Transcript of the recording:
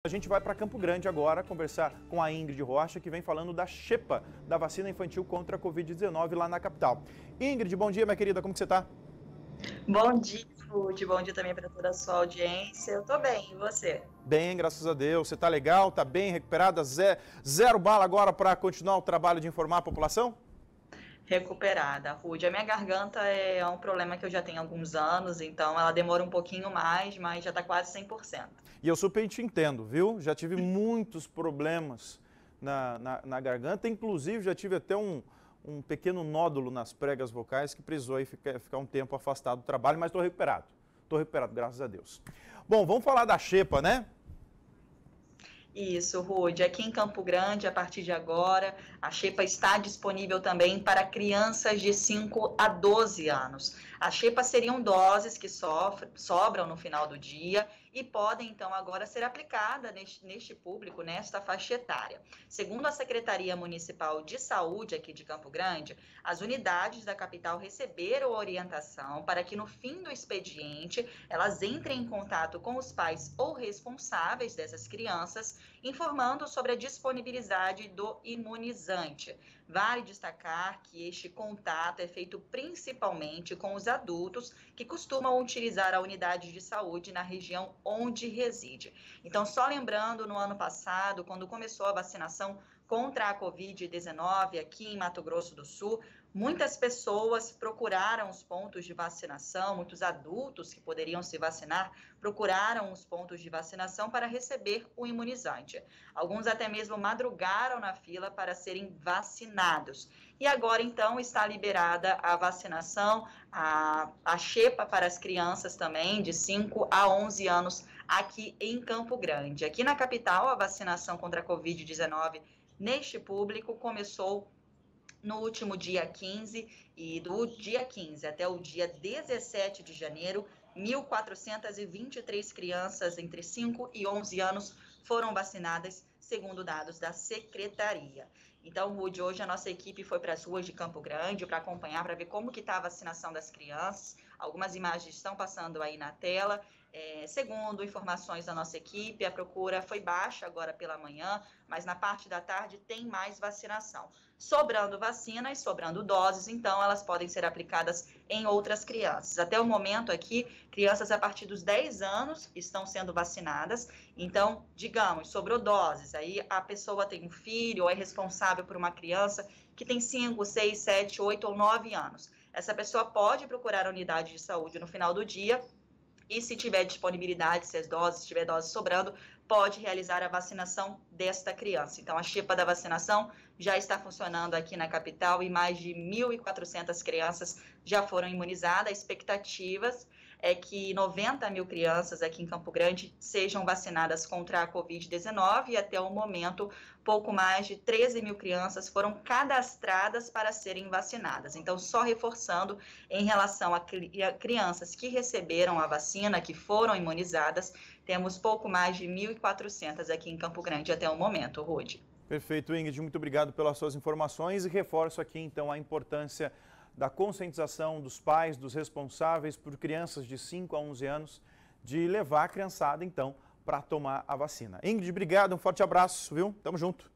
A gente vai para Campo Grande agora conversar com a Ingrid Rocha, que vem falando da xepa, da vacina infantil contra a Covid-19 lá na capital. Ingrid, bom dia, minha querida, como que você está? Bom dia, Ruth. Bom dia também para toda a sua audiência. Eu tô bem, e você? Bem, graças a Deus. Você está legal, está bem, recuperada? Zero bala agora para continuar o trabalho de informar a população? Recuperada, Ruth. A minha garganta é um problema que eu já tenho há alguns anos, então ela demora um pouquinho mais, mas já está quase 100%. E eu super te entendo, viu? Já tive muitos problemas na garganta, inclusive já tive até um pequeno nódulo nas pregas vocais que precisou aí ficar um tempo afastado do trabalho, mas estou recuperado. Estou recuperado, graças a Deus. Bom, vamos falar da xepa, né? Isso, Rude. Aqui em Campo Grande, a partir de agora, a xepa está disponível também para crianças de 5 a 12 anos. A xepa seriam doses que sobram no final do dia e podem, então, agora ser aplicada neste público, nesta faixa etária. Segundo a Secretaria Municipal de Saúde aqui de Campo Grande, as unidades da capital receberam orientação para que, no fim do expediente, elas entrem em contato com os pais ou responsáveis dessas crianças, informando sobre a disponibilidade do imunizante. Vale destacar que este contato é feito principalmente com os adultos que costumam utilizar a unidade de saúde na região onde reside. Então, só lembrando, no ano passado, quando começou a vacinação contra a Covid-19 aqui em Mato Grosso do Sul, muitas pessoas procuraram os pontos de vacinação, muitos adultos que poderiam se vacinar procuraram os pontos de vacinação para receber o imunizante. Alguns até mesmo madrugaram na fila para serem vacinados. E agora, então, está liberada a vacinação, a xepa para as crianças também, de 5 a 11 anos, aqui em Campo Grande. Aqui na capital, a vacinação contra a Covid-19 neste público começou no último dia 15 e do dia 15 até o dia 17 de janeiro, 1.423 crianças entre 5 e 11 anos foram vacinadas, segundo dados da Secretaria. Então, Rude, hoje a nossa equipe foi para as ruas de Campo Grande para acompanhar, para ver como que está a vacinação das crianças. Algumas imagens estão passando aí na tela. Segundo informações da nossa equipe, a procura foi baixa agora pela manhã, mas na parte da tarde tem mais vacinação. Sobrando vacinas, sobrando doses, então elas podem ser aplicadas em outras crianças. Até o momento aqui, crianças a partir dos 10 anos estão sendo vacinadas. Então, digamos, sobrou doses, aí a pessoa tem um filho ou é responsável por uma criança que tem 5, 6, 7, 8 ou 9 anos. Essa pessoa pode procurar a unidade de saúde no final do dia e, se tiver disponibilidade, se tiver doses sobrando, pode realizar a vacinação desta criança. Então, a xepa da vacinação já está funcionando aqui na capital e mais de 1.400 crianças já foram imunizadas. Expectativas é que 90 mil crianças aqui em Campo Grande sejam vacinadas contra a Covid-19 e, até o momento, pouco mais de 13 mil crianças foram cadastradas para serem vacinadas. Então, só reforçando, em relação a crianças que receberam a vacina, que foram imunizadas, temos pouco mais de 1.400 aqui em Campo Grande até o momento, Rude. Perfeito, Ingrid, muito obrigado pelas suas informações e reforço aqui, então, a importância da conscientização dos pais, dos responsáveis por crianças de 5 a 11 anos, de levar a criançada, então, para tomar a vacina. Ingrid, obrigado, um forte abraço, viu? Tamo junto.